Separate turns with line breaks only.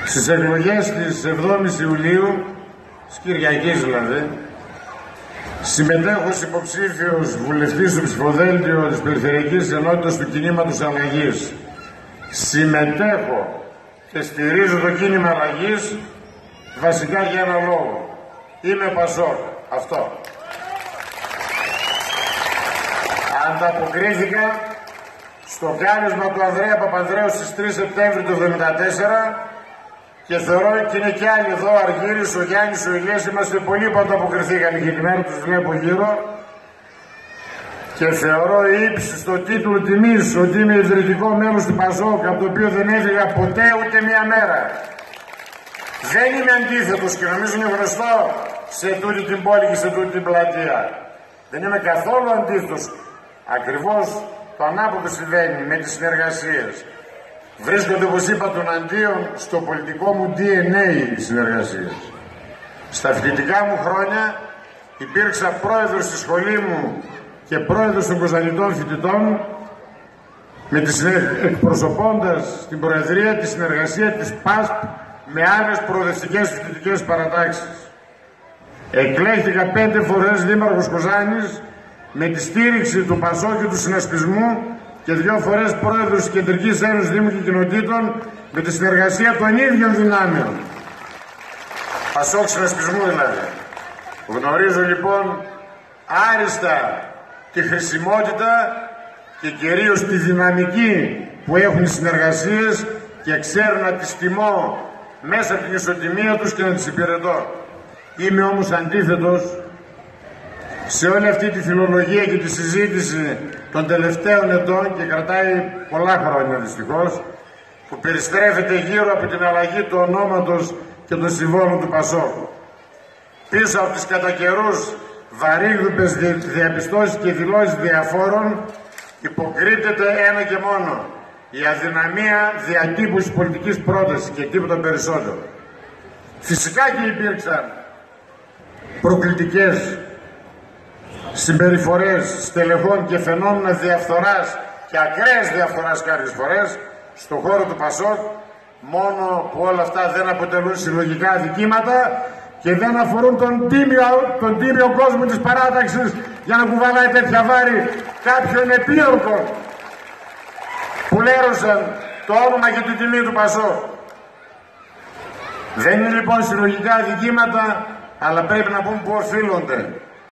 Στις εκλογές της 7ης Ιουλίου, της Κυριακής δηλαδή, συμμετέχω ως υποψήφιος βουλευτής στο ψηφοδέλτιο της Περιφερειακής Ενότητας του Κινήματος Αλλαγής. Συμμετέχω και στηρίζω το κίνημα Αλλαγής βασικά για ένα λόγο. Είμαι Πασόκ. Αυτό. Ανταποκρίθηκα στο κάλεσμα του Ανδρέα Παπανδρέου στις 3 Σεπτέμβρη του 1974 και θεωρώ και είναι κι άλλοι εδώ, Αργύρης, ο Γιάννης, ο Ηλίας, είμαστε πολλοί που ανταποκριθήκαν και την μέρα τους βλέπω γύρω και θεωρώ ύψιστο στο τίτλο τιμής ότι είμαι ιδρυτικό μέλος του Πασόκ, από το οποίο δεν έφυγα ποτέ ούτε μία μέρα. Δεν είμαι αντίθετος και νομίζω είναι γνωστό σε τούτη την πόλη και σε τούτη την πλατεία. Δεν είμαι καθόλου αντίθετος. Ακριβώς το ανάποδο συμβαίνει με τις συνεργασίες. Βρίσκονται, όπως είπα, τον αντίον στο πολιτικό μου DNA οι συνεργασίες. Στα φοιτητικά μου χρόνια υπήρξα πρόεδρος στη σχολή μου και πρόεδρος των Κωνσταντινών Φοιτητών, εκπροσωπώντας την Προεδρία, τη συνεργασία της ΠΑΣΠ με άλλες προοδευτικές φοιτητικές παρατάξεις. Εκλέχθηκα 5 φορές δήμαρχος Κοζάνης με τη στήριξη του Πασόκ και του συνασπισμού και 2 φορές πρόεδρος της Κεντρικής Ένωσης Δήμου και Κοινοτήτων με τη συνεργασία των ίδιων δυνάμεων. Πασόκ συνασπισμού δηλαδή. Γνωρίζω λοιπόν άριστα τη χρησιμότητα και κυρίως τη δυναμική που έχουν οι συνεργασίες και ξέρω να τις τιμώ μέσα από την ισοτιμία τους και να τις υπηρετώ. Είμαι όμως αντίθετος σε όλη αυτή τη φιλολογία και τη συζήτηση των τελευταίων ετών και κρατάει πολλά χρόνια δυστυχώς, που περιστρέφεται γύρω από την αλλαγή του ονόματος και των συμβόλων του Πασόκ. Πίσω από τις κατά καιρούς βαρύγδουπες διαπιστώσεις και δηλώσεις διαφόρων υποκρύπτεται ένα και μόνο: η αδυναμία διατύπωσης πολιτικής πρότασης και τίποτα περισσότερο. Φυσικά και υπήρξαν προκλητικές συμπεριφορές στελεχών και φαινόμενα διαφθοράς και ακραίας διαφθοράς κάποιες φορές στον χώρο του Πασόκ, μόνο που όλα αυτά δεν αποτελούν συλλογικά αδικήματα και δεν αφορούν τον τίμιο κόσμο της παράταξης για να κουβαλάει τέτοια βάρη κάποιον επίορκο που λέρωσαν το όνομα και την τιμή του Πασόκ. Δεν είναι λοιπόν συλλογικά αδικήματα, αλλά πρέπει να πούμε που οφείλονται.